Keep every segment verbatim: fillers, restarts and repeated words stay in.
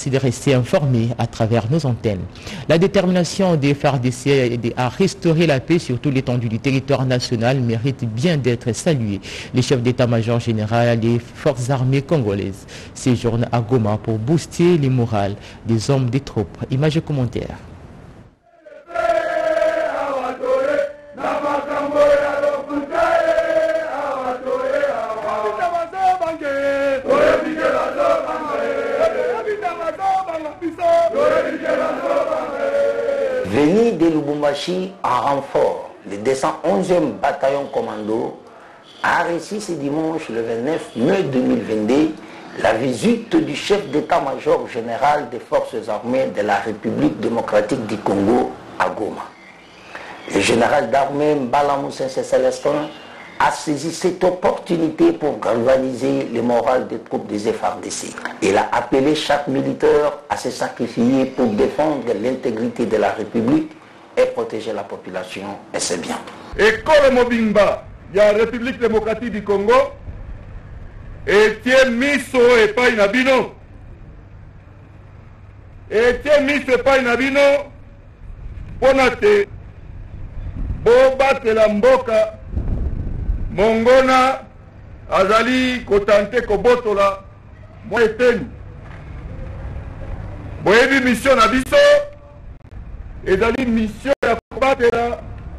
Merci de rester informés à travers nos antennes. La détermination des F A R D C à restaurer la paix sur toute l'étendue du territoire national mérite bien d'être saluée. Les chefs d'état-major général des forces armées congolaises séjournent à Goma pour booster les morales des hommes des troupes. Images et commentaires. Venu de Lubumbashi en renfort, le deux cent onzième bataillon commando a reçu ce dimanche le vingt-neuf mai deux mille vingt-deux la visite du chef d'état-major général des forces armées de la République démocratique du Congo à Goma. Le général d'armée Mbala Moussensé Célestin a saisi cette opportunité pour galvaniser le moral des troupes des F A R D C. Il a appelé chaque militaire à se sacrifier pour défendre l'intégrité de la République et protéger la population et ses biens. École Mobimba, il y a la République démocratique du Congo, et tiens miso et pas inabino. Et tiens miso et pas inabino, ponate, boba te la mboka, Mongona azali kotante kobotola mo eteni boyebi mission na biso ezali mission ya kobatela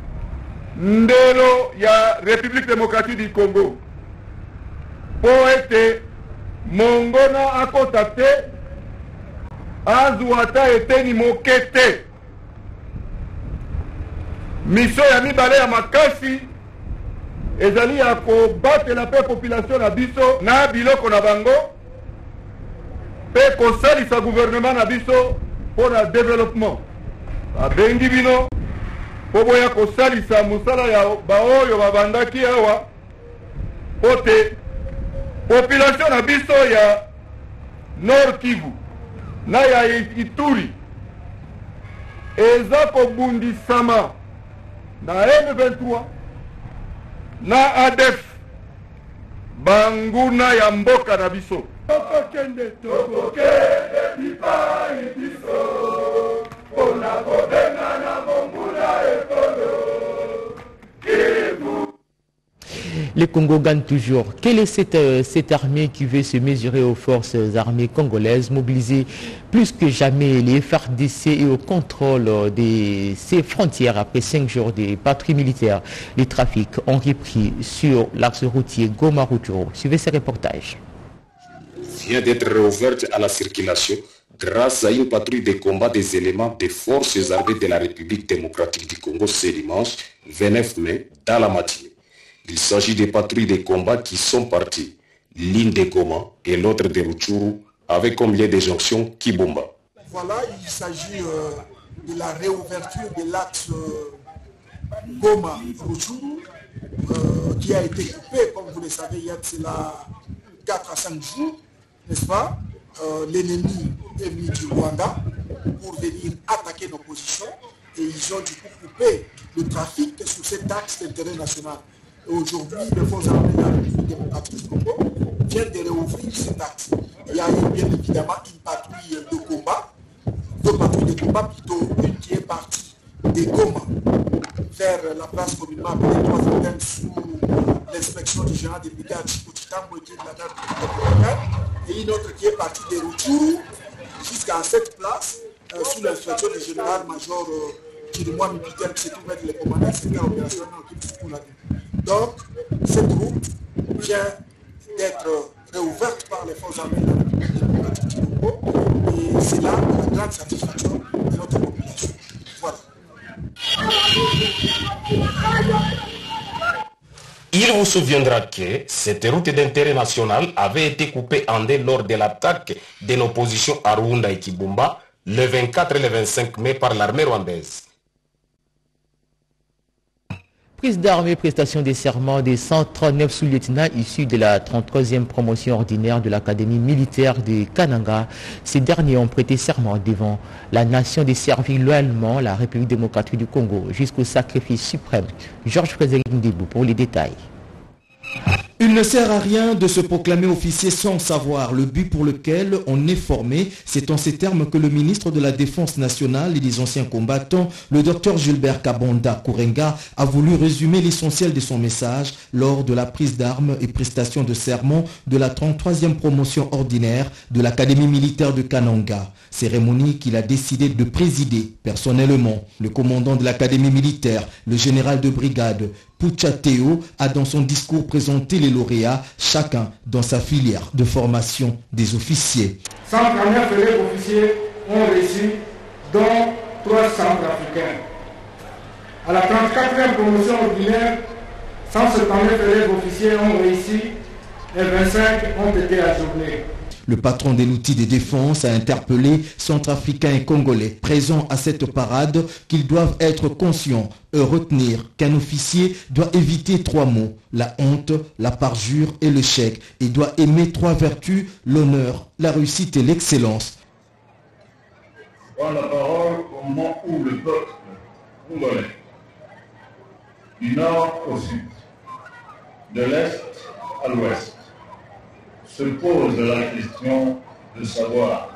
ndelo ya République démocratique du Congo po ete Mongona akota te azwa ata eteni moke te. Mission ya mibale ya makasi ezali ya kobatela pe population na biso na biloko na bango pe kosalisa gouvernement na biso pour le développement. Abengi bino po boya kosalisa musala ya baoyo babandaki awa pote population na biso ya Nord Kivu na ya Ituri eza kobundisama na M vingt-trois na A D F banguna ya mboka na biso tokokende tokokende bipai biso pona kobenga na mongula ekolo Kivu. Le Congo gagne toujours. Quelle est cette, euh, cette armée qui veut se mesurer aux forces armées congolaises, mobiliser plus que jamais les F A R D C et au contrôle de ses frontières après cinq jours de patrouilles militaires? Les trafics ont repris sur l'axe routier Goma-Rutshuru. Suivez ces reportages. Vient d'être réouverte à la circulation grâce à une patrouille de combat des éléments des forces armées de la République démocratique du Congo ce dimanche vingt-neuf mai dans la matinée. Il s'agit des patrouilles de combat qui sont parties, l'une de Goma et l'autre de Rutshuru, avec comme lieu de jonction Kibumba. Voilà, il s'agit euh, de la réouverture de l'axe euh, Goma-Rutshuru, euh, qui a été coupé, comme vous le savez, il y a de cela quatre à cinq jours, n'est-ce pas? euh, L'ennemi est venu du Rwanda pour venir attaquer nos positions et ils ont du coup coupé le trafic sur cet axe d'intérêt national. Aujourd'hui, les forces armées de la République démocratique du Congo viennent de réouvrir cet axe. Il y a eu bien évidemment une patrouille de combat, deux patrouilles de combat, plutôt une qui est partie de Goma vers la place communément appelée trois antennes sous l'inspection du général des brigades Chikochitambo et de la garde républicaine, et une autre qui est partie de Rutshuru jusqu'à cette place euh, sous l'inspection du général-major euh, Chirimwa Mipiter, qui se trouve être le commandant secteur opérationnel pour la ville. Donc, cette route vient d'être réouverte par les forces armées de la République démocratique du Congo et c'est là la grande satisfaction de notre population. Voilà. Il vous souviendra que cette route d'intérêt national avait été coupée en deux lors de l'attaque de nos positions à Ruunda et Kibumba le vingt-quatre et le vingt-cinq mai par l'armée rwandaise. Prise d'armes et prestation des serments des cent trente-neuf sous-lieutenants issus de la trente-troisième promotion ordinaire de l'Académie militaire de Kananga. Ces derniers ont prêté serment devant la nation de servir loyalement la République démocratique du Congo jusqu'au sacrifice suprême. Georges Frédéric Ndibou pour les détails. Une Il ne sert à rien de se proclamer officier sans savoir le but pour lequel on est formé. C'est en ces termes que le ministre de la Défense nationale et des anciens combattants, le docteur Gilbert Kabonda Kourenga, a voulu résumer l'essentiel de son message lors de la prise d'armes et prestation de serment de la trente-troisième promotion ordinaire de l'Académie militaire de Kananga. Cérémonie qu'il a décidé de présider personnellement. Le commandant de l'Académie militaire, le général de brigade Pouchateo, a dans son discours présenté les lauréats, chacun dans sa filière de formation des officiers. cent trente-neuf élèves officiers ont réussi, dont trois centrafricains. À la trente-quatrième promotion ordinaire, cent soixante-neuf élèves officiers ont réussi et vingt-cinq ont été ajournés. Le patron de l'outil de défense a interpellé Centrafricains et Congolais présents à cette parade qu'ils doivent être conscients et retenir qu'un officier doit éviter trois mots, la honte, la parjure et le chèque, et doit aimer trois vertus, l'honneur, la réussite et l'excellence. Prendre la parole au moment où le peuple congolais, du nord au sud, de l'est à l'ouest, se pose la question de savoir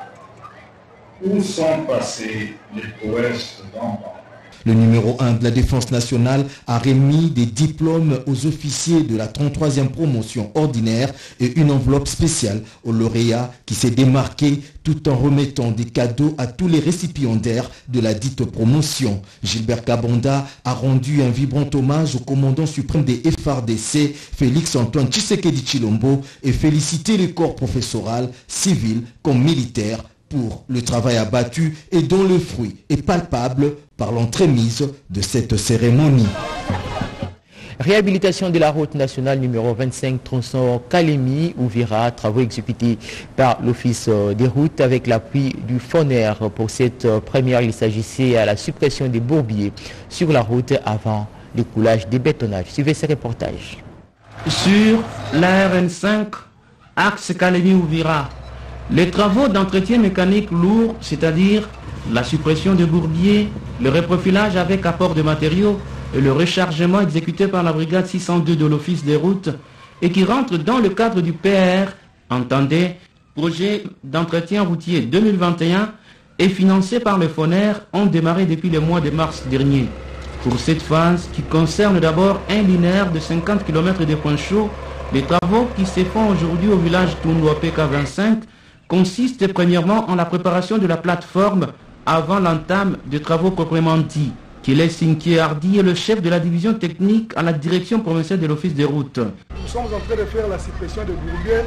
où sont passées les prouesses d'antan. Le numéro un de la Défense nationale a remis des diplômes aux officiers de la trente-troisième promotion ordinaire et une enveloppe spéciale aux lauréats qui s'est démarqué tout en remettant des cadeaux à tous les récipiendaires de la dite promotion. Gilbert Kabonda a rendu un vibrant hommage au commandant suprême des F A R D C, Félix Antoine Tshisekedi Tshilombo, et félicité le corps professoral, civil comme militaire, pour le travail abattu et dont le fruit est palpable par l'entremise de cette cérémonie. Réhabilitation de la route nationale numéro vingt-cinq tronçon Kalemi-Ouvira, travaux exécutés par l'Office des routes avec l'appui du FONER. Pour cette première, il s'agissait à la suppression des bourbiers sur la route avant l'écoulage des bétonnages. Suivez ce reportage. Sur la R N cinq, axe Kalemi-Ouvira, les travaux d'entretien mécanique lourd, c'est-à-dire la suppression de bourbiers, le reprofilage avec apport de matériaux et le rechargement exécuté par la brigade six cent deux de l'Office des routes et qui rentre dans le cadre du P R, entendez, projet d'entretien routier deux mille vingt et un et financé par le FONER, ont démarré depuis le mois de mars dernier. Pour cette phase qui concerne d'abord un linéaire de cinquante kilomètres de points chauds, les travaux qui se font aujourd'hui au village Tundwa P K vingt-cinq consiste premièrement en la préparation de la plateforme avant l'entame des travaux proprement dits. Kilé Sinki Hardy est le chef de la division technique à la direction provinciale de l'Office des routes. Nous sommes en train de faire la suppression des bourbiers,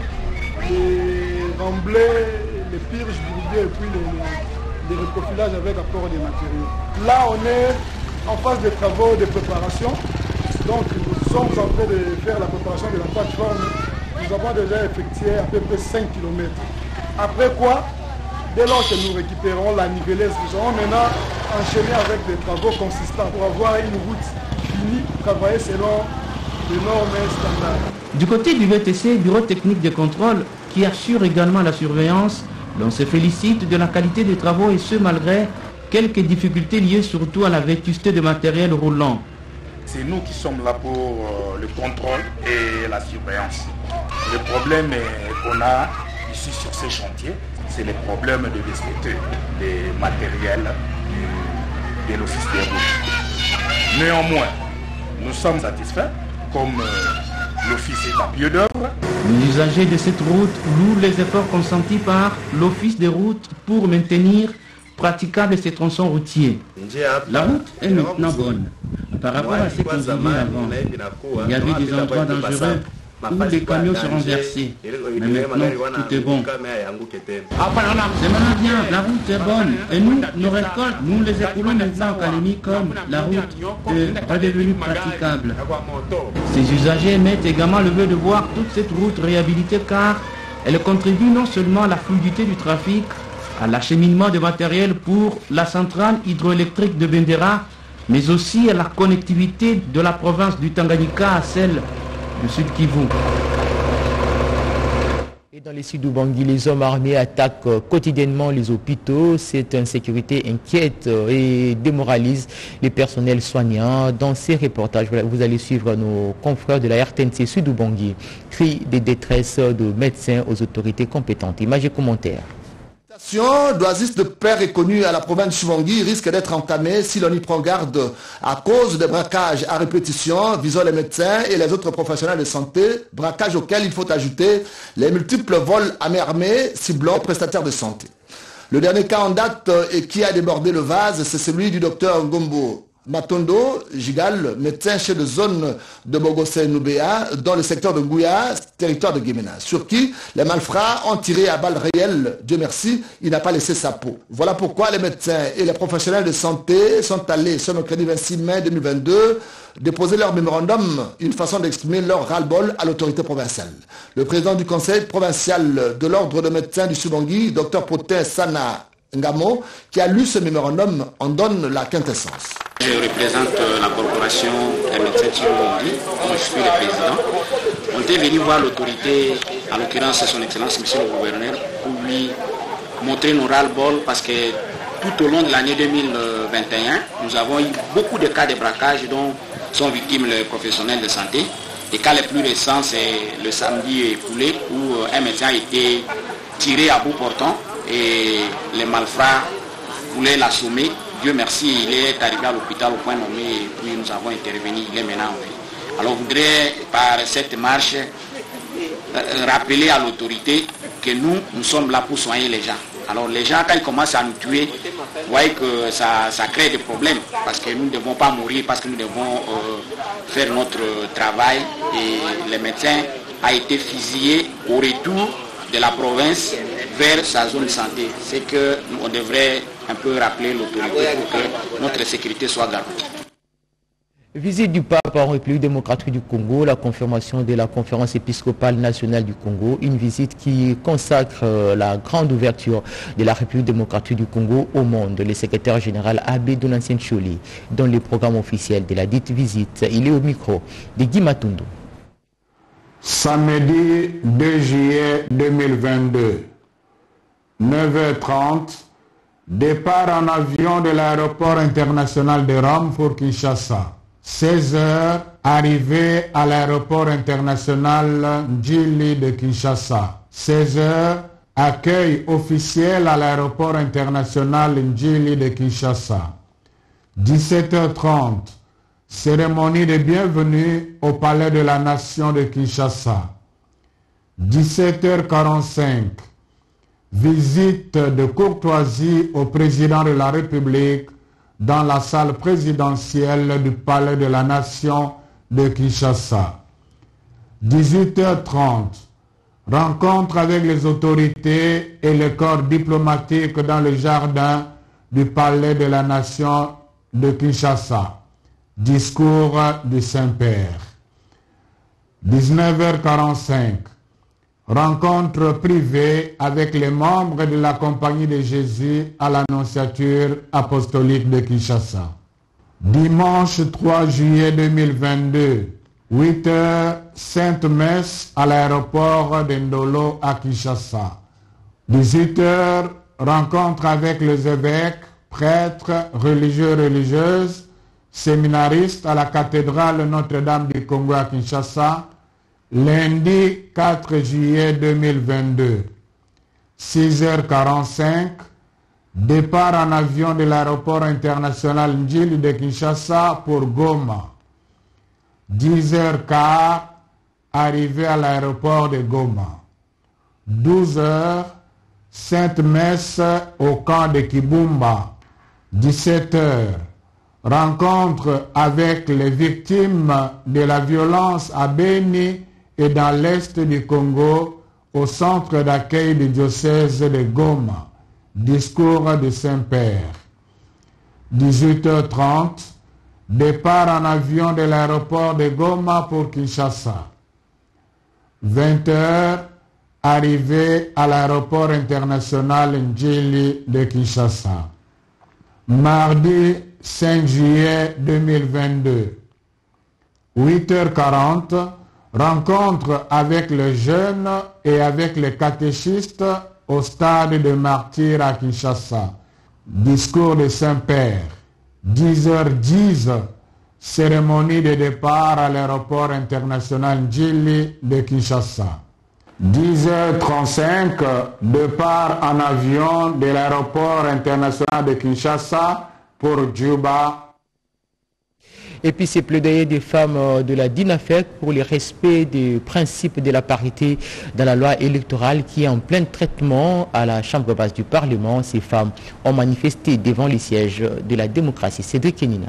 les remblais, les purges bourbiers et puis les, les reprofilages avec apport des matériaux. Là, on est en phase de travaux de préparation. Donc, nous sommes en train de faire la préparation de la plateforme. Nous avons déjà effectué à peu près cinq kilomètres. Après quoi, dès lors que nous récupérons la niveleuse, nous allons maintenant enchaîner avec des travaux consistants pour avoir une route finie, travailler selon les normes standards. Du côté du V T C, Bureau technique de contrôle, qui assure également la surveillance, l'on se félicite de la qualité des travaux et ce malgré quelques difficultés liées surtout à la vétusté de matériel roulant. C'est nous qui sommes là pour euh, le contrôle et la surveillance. Le problème qu'on a ici sur ces chantiers, c'est les problèmes de respecter les matériels du, de l'Office des routes. Néanmoins, nous sommes satisfaits, comme euh, l'Office est à pied d'œuvre. Les usagers de cette route louent les efforts consentis par l'Office des routes pour maintenir praticable ces tronçons routiers. La route est maintenant bonne. Par rapport à ce qu'on vivait avant, il y avait des endroits dangereux où les camions se renversaient. Mais maintenant, tout est bon. C'est maintenant bien, la route est bonne. Et nous, nos récoltes, nous les écoulons maintenant en Kalemi comme la route est redevenue praticable. Ces usagers mettent également le vœu de voir toute cette route réhabilitée car elle contribue non seulement à la fluidité du trafic, à l'acheminement de matériel pour la centrale hydroélectrique de Bendera, mais aussi à la connectivité de la province du Tanganyika à celle du Sud Kivu. Dans les Sud-Bangui, les hommes armés attaquent quotidiennement les hôpitaux. Cette insécurité inquiète et démoralise les personnels soignants. Dans ces reportages, vous allez suivre nos confrères de la R T N C Sud-Bangui. Cris de détresse de médecins aux autorités compétentes. Images et commentaires. D'oasis de paix reconnue à la province de Sud-Bangui risque d'être entamée si l'on y prend garde à cause des braquages à répétition visant les médecins et les autres professionnels de santé, braquages auxquels il faut ajouter les multiples vols à main armée ciblant prestataires de santé. Le dernier cas en date et qui a débordé le vase, c'est celui du docteur Ngombo Matondo Gigal, médecin chef de zone de Bogosé-Noubéa, dans le secteur de Gouya, territoire de Guémena, sur qui les malfrats ont tiré à balles réelles. Dieu merci, il n'a pas laissé sa peau. Voilà pourquoi les médecins et les professionnels de santé sont allés ce mercredi vingt-six mai deux mille vingt-deux déposer leur mémorandum, une façon d'exprimer leur ras-le-bol à l'autorité provinciale. Le président du conseil provincial de l'ordre de médecins du Sud-Bangui, docteur Potin Sana Ngamo, qui a lu ce mémorandum, en donne la quintessence. Je représente la corporation des médecins de Sud-Bangui, dont je suis le président. On était venu voir l'autorité, à l'occurrence son excellence monsieur le gouverneur, pour lui montrer nos ras-le-bol parce que tout au long de l'année deux mille vingt et un, nous avons eu beaucoup de cas de braquage dont sont victimes les professionnels de santé. Les cas les plus récents, c'est le samedi écoulé où un médecin a été tiré à bout portant et les malfrats voulaient l'assommer. Dieu merci, il est arrivé à l'hôpital au point nommé et puis nous avons intervenu, il est maintenant en vie. Alors je voudrais par cette marche rappeler à l'autorité que nous, nous sommes là pour soigner les gens. Alors les gens, quand ils commencent à nous tuer, vous voyez que ça, ça crée des problèmes parce que nous ne devons pas mourir, parce que nous devons euh, faire notre travail. Et les médecins ont été fusillés au retour de la province vers sa zone de santé. C'est qu'on devrait un peu rappeler l'autorité pour que notre sécurité soit garantie. Visite du pape en République démocratique du Congo, la confirmation de la conférence épiscopale nationale du Congo, une visite qui consacre la grande ouverture de la République démocratique du Congo au monde. Le secrétaire général Abbé Donatien Tcholi, dans le programme officiel de la dite visite, il est au micro de Guy Matundo. Samedi deux juillet deux mille vingt-deux, neuf heures trente, départ en avion de l'aéroport international de Rome pour Kinshasa. seize heures, arrivée à l'aéroport international Njili de Kinshasa. seize heures, accueil officiel à l'aéroport international Njili de Kinshasa. dix-sept heures trente, cérémonie de bienvenue au Palais de la Nation de Kinshasa. dix-sept heures quarante-cinq, visite de courtoisie au président de la République dans la salle présidentielle du Palais de la Nation de Kinshasa. dix-huit heures trente, rencontre avec les autorités et le corps diplomatique dans le jardin du Palais de la Nation de Kinshasa. Discours du Saint-Père. dix-neuf heures quarante-cinq, rencontre privée avec les membres de la Compagnie de Jésus à l'Annonciature apostolique de Kinshasa. Dimanche trois juillet deux mille vingt-deux, huit heures, Sainte Messe à l'aéroport de Ndolo à Kinshasa. dix-huit heures, rencontre avec les évêques, prêtres, religieux, religieuses, séminaristes à la cathédrale Notre-Dame du Congo à Kinshasa, lundi quatre juillet deux mille vingt-deux, six heures quarante-cinq, départ en avion de l'aéroport international Njili de Kinshasa pour Goma. dix heures quinze, arrivée à l'aéroport de Goma. douze heures, Sainte Messe au camp de Kibumba. dix-sept heures, rencontre avec les victimes de la violence à Beni et dans l'est du Congo au centre d'accueil du diocèse de Goma. Discours du Saint-Père. dix-huit heures trente, départ en avion de l'aéroport de Goma pour Kinshasa. vingt heures, arrivée à l'aéroport international Njili de Kinshasa. Mardi cinq juillet deux mille vingt-deux, huit heures quarante, Rencontre avec les jeunes et avec les catéchistes au stade de Martyrs à Kinshasa. Discours de Saint-Père. dix heures dix, cérémonie de départ à l'aéroport international Njili de Kinshasa. dix heures trente-cinq, départ en avion de l'aéroport international de Kinshasa pour Djouba. Et puis ces plaidoyers des femmes de la DINAFEC pour le respect des principes de la parité dans la loi électorale qui est en plein traitement à la Chambre basse du Parlement. Ces femmes ont manifesté devant les sièges de la démocratie. Cédric Kenina.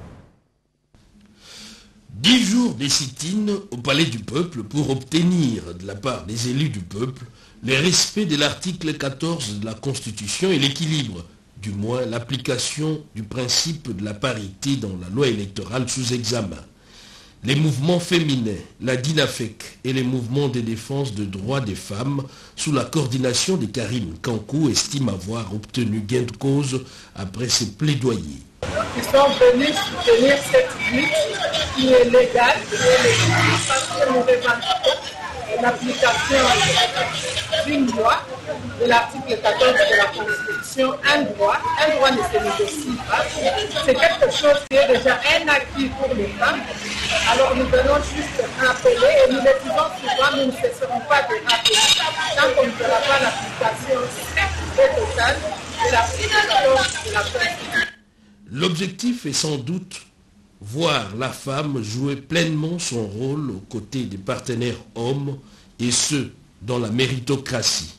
Dix jours de sit-in au Palais du Peuple pour obtenir de la part des élus du peuple le respect de l'article quatorze de la Constitution et l'équilibre, du moins l'application du principe de la parité dans la loi électorale sous examen. Les mouvements féminins, la DINAFEC et les mouvements de défense des droits des femmes, sous la coordination de Karim Kankou, estiment avoir obtenu gain de cause après ces plaidoyers. Ils sont venus soutenir cette lutte qui est légale, qui est légale parce que nous revendiquons l'application d'une loi de l'article quatorze de la Constitution. Un droit, un droit ne se négocie pas. C'est quelque chose qui est déjà un acquis pour les femmes. Alors nous venons juste rappeler, et nous le disons souvent, nous ne cesserons pas de rappeler tant qu'on ne fera pas l'application stricte et totale de l'article quatorze de la Constitution. L'objectif est sans doute voir la femme jouer pleinement son rôle aux côtés des partenaires hommes, et ce, dans la méritocratie.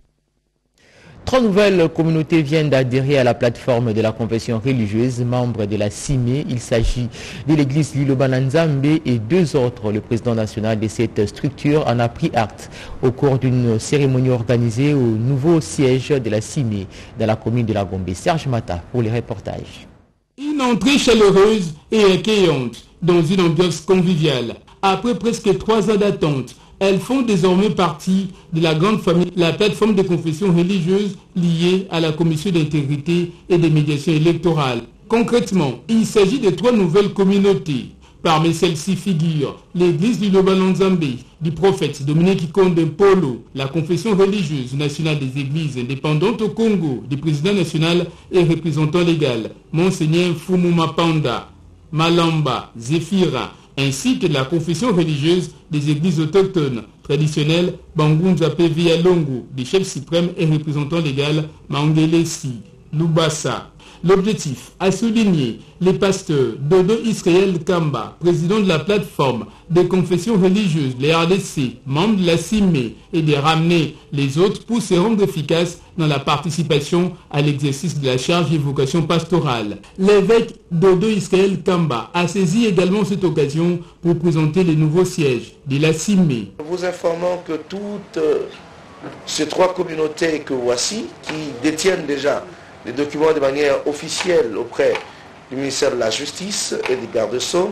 Trois nouvelles communautés viennent d'adhérer à la plateforme de la confession religieuse, membre de la C I M E. Il s'agit de l'église Liloba-Nzambe et deux autres. Le président national de cette structure en a pris acte au cours d'une cérémonie organisée au nouveau siège de la C I M E dans la commune de la Gombe. Serge Mata pour les reportages. Une entrée chaleureuse et accueillante dans une ambiance conviviale. Après presque trois ans d'attente, elles font désormais partie de la grande famille, la plateforme de confession religieuse liée à la commission d'intégrité et de médiation électorale. Concrètement, il s'agit de trois nouvelles communautés. Parmi celles-ci figurent l'église du Liloba-Nzambe, du prophète Dominique Konde Polo, la confession religieuse nationale des églises indépendantes au Congo, du président national et représentant légal, Monseigneur Fumuma Panda, Malamba, Zéphira, ainsi que la confession religieuse des églises autochtones traditionnelles Bangunza Via Longo, des chefs suprêmes et représentants légal Mangelesi, Lubasa. L'objectif, a souligné les pasteurs Dodo Israël Kamba, président de la plateforme des confessions religieuses, les R D C, membre de la C I M E, et de ramener les autres pour se rendre efficaces dans la participation à l'exercice de la charge et vocation pastorale. L'évêque Dodo Israël Kamba a saisi également cette occasion pour présenter les nouveaux sièges de la C I M E. Nous vous informons que toutes ces trois communautés que voici, qui détiennent déjà les documents de manière officielle auprès du ministère de la Justice et des gardes-sceaux,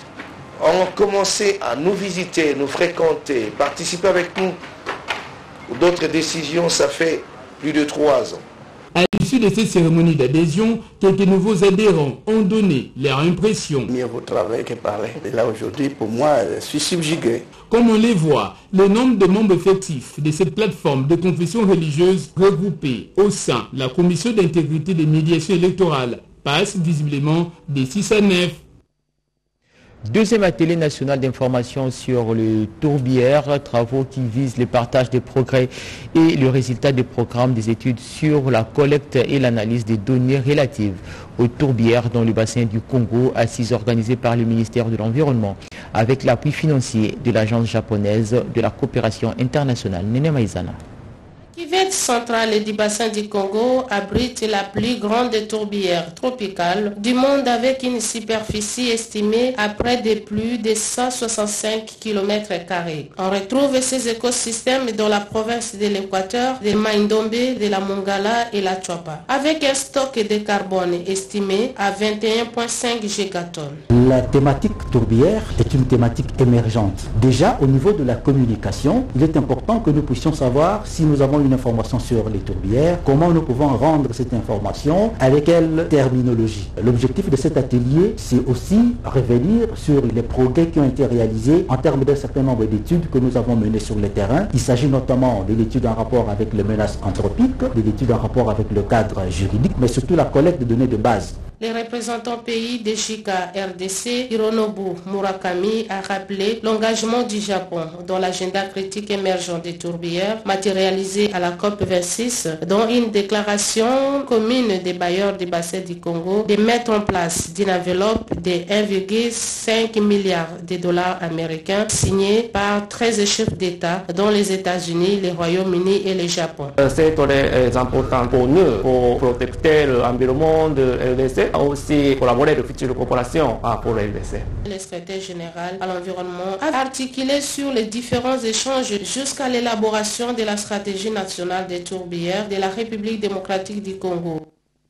ont commencé à nous visiter, nous fréquenter, participer avec nous. D'autres décisions, ça fait plus de trois ans. À l'issue de cette cérémonie d'adhésion, quelques nouveaux adhérents ont donné leur impression. Mieux vaut travailler que parler. Et là aujourd'hui, pour moi, je suis subjugué. Comme on les voit, le nombre de membres effectifs de cette plateforme de confession religieuse regroupée au sein de la commission d'intégrité des médiations électorales passe visiblement de six à neuf. Deuxième atelier national d'information sur le tourbière, travaux qui visent le partage des progrès et le résultat des programmes des études sur la collecte et l'analyse des données relatives aux tourbières dans le bassin du Congo, assise organisée par le ministère de l'Environnement avec l'appui financier de l'agence japonaise de la coopération internationale. Nene Maïzana. La cuvette centrale du bassin du Congo abrite la plus grande tourbière tropicale du monde avec une superficie estimée à près de plus de cent soixante-cinq kilomètres carrés. On retrouve ces écosystèmes dans la province de l'Équateur, de Maindombe, de la Mongala et la Chouapa, avec un stock de carbone estimé à vingt et un virgule cinq gigatonnes. La thématique tourbière est une thématique émergente. Déjà, au niveau de la communication, il est important que nous puissions savoir si nous avons une information sur les tourbières, comment nous pouvons rendre cette information, avec quelle terminologie. L'objectif de cet atelier, c'est aussi revenir sur les progrès qui ont été réalisés en termes d'un certain nombre d'études que nous avons menées sur le terrain. Il s'agit notamment de l'étude en rapport avec les menaces anthropiques, de l'étude en rapport avec le cadre juridique, mais surtout la collecte de données de base. Les représentants pays de Chika R D C, Hironobu Murakami, a rappelé l'engagement du Japon dans l'agenda critique émergent des tourbières matérialisé à la COP vingt-six, dont une déclaration commune des bailleurs des bassins du Congo de mettre en place d'une enveloppe de un virgule cinq milliard de dollars américains signée par treize chefs d'État, dont les États-Unis, le Royaume-Uni et le Japon. C'est très important pour nous, pour protéger l'environnement de R D C. Aussi collaborer de futures coopérations pour le R D C. Le secrétaire général à l'environnement a articulé sur les différents échanges jusqu'à l'élaboration de la stratégie nationale des tourbières de la République démocratique du Congo.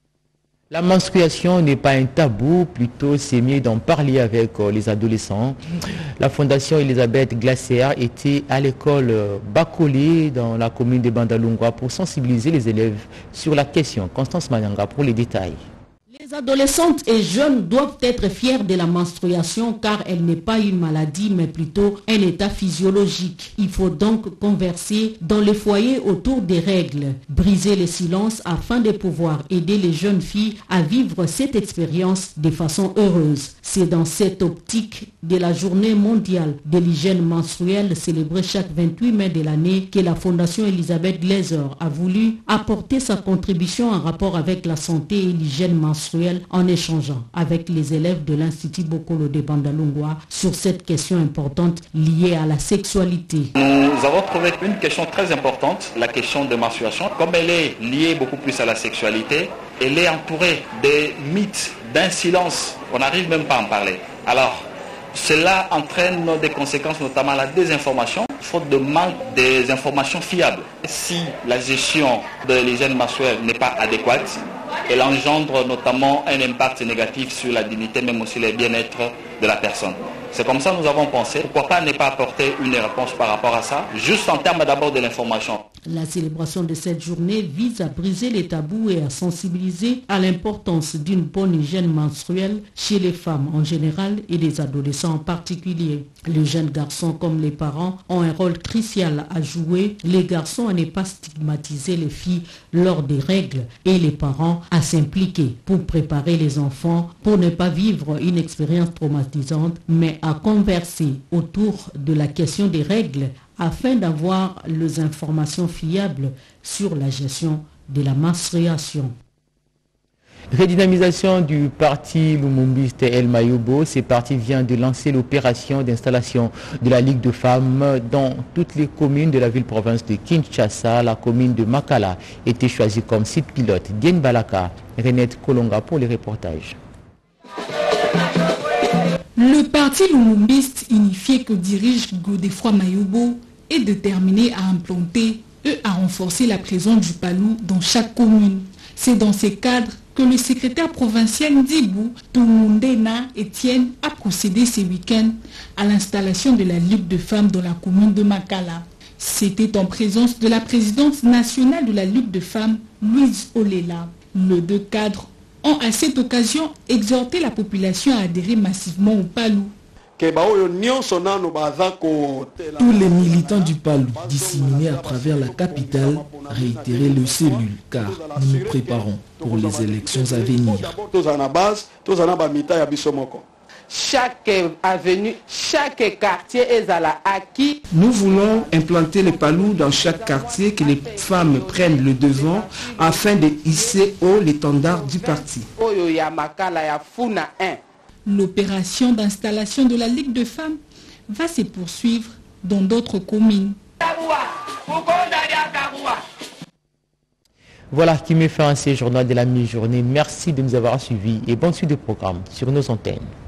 La menstruation n'est pas un tabou, plutôt c'est mieux d'en parler avec euh, les adolescents. La Fondation Elisabeth Glaser était à l'école euh, Bakolé dans la commune de Bandalungwa pour sensibiliser les élèves sur la question. Constance Manyanga pour les détails. Les adolescentes et jeunes doivent être fiers de la menstruation car elle n'est pas une maladie mais plutôt un état physiologique. Il faut donc converser dans les foyers autour des règles, briser le silence afin de pouvoir aider les jeunes filles à vivre cette expérience de façon heureuse. C'est dans cette optique de la journée mondiale de l'hygiène menstruelle célébrée chaque vingt-huit mai de l'année que la Fondation Elisabeth Glaser a voulu apporter sa contribution en rapport avec la santé et l'hygiène menstruelle en échangeant avec les élèves de l'Institut Bokolo de Bandalungwa sur cette question importante liée à la sexualité. Nous avons trouvé une question très importante, la question de menstruation. Comme elle est liée beaucoup plus à la sexualité, elle est entourée des mythes, d'un silence. On n'arrive même pas à en parler. Alors, cela entraîne des conséquences, notamment la désinformation, faute de manque des informations fiables. Si la gestion de l'hygiène menstruelle n'est pas adéquate, elle engendre notamment un impact négatif sur la dignité, même aussi le bien-être de la personne. C'est comme ça que nous avons pensé, pourquoi pas ne pas apporter une réponse par rapport à ça, juste en termes d'abord de l'information. La célébration de cette journée vise à briser les tabous et à sensibiliser à l'importance d'une bonne hygiène menstruelle chez les femmes en général et les adolescents en particulier. Les jeunes garçons comme les parents ont un rôle crucial à jouer, les garçons à ne pas stigmatiser les filles lors des règles et les parents à s'impliquer pour préparer les enfants pour ne pas vivre une expérience traumatisante mais à converser autour de la question des règles afin d'avoir les informations fiables sur la gestion de la menstruation. Redynamisation du parti lumumbiste El Mayobo, ce parti vient de lancer l'opération d'installation de la Ligue de femmes dans toutes les communes de la ville-province de Kinshasa. La commune de Makala était choisie comme site pilote. Diane Balaka, Renette Kolonga pour les reportages. Le parti lumumbiste unifié que dirige Godefroy Mayobo est déterminé à implanter et à renforcer la présence du Palou dans chaque commune. C'est dans ces cadres que le secrétaire provincial Ndibou Toumundena Etienne a procédé ce week-end à l'installation de la Ligue de femmes dans la commune de Makala. C'était en présence de la présidente nationale de la Ligue de femmes, Louise Olela. Les deux cadres ont à cette occasion exhorté la population à adhérer massivement au Palou. Tous les militants du Palou disséminés à travers la capitale réitéraient le cellule car nous nous préparons pour les élections à venir. Chaque avenue, chaque quartier est à la acquis. Nous voulons implanter le Palou dans chaque quartier, que les femmes prennent le devant afin de hisser haut l'étendard du parti. L'opération d'installation de la Ligue de femmes va se poursuivre dans d'autres communes. Voilà qui met fin à ce journal de la mi-journée. Merci de nous avoir suivis et bonne suite de programme sur nos antennes.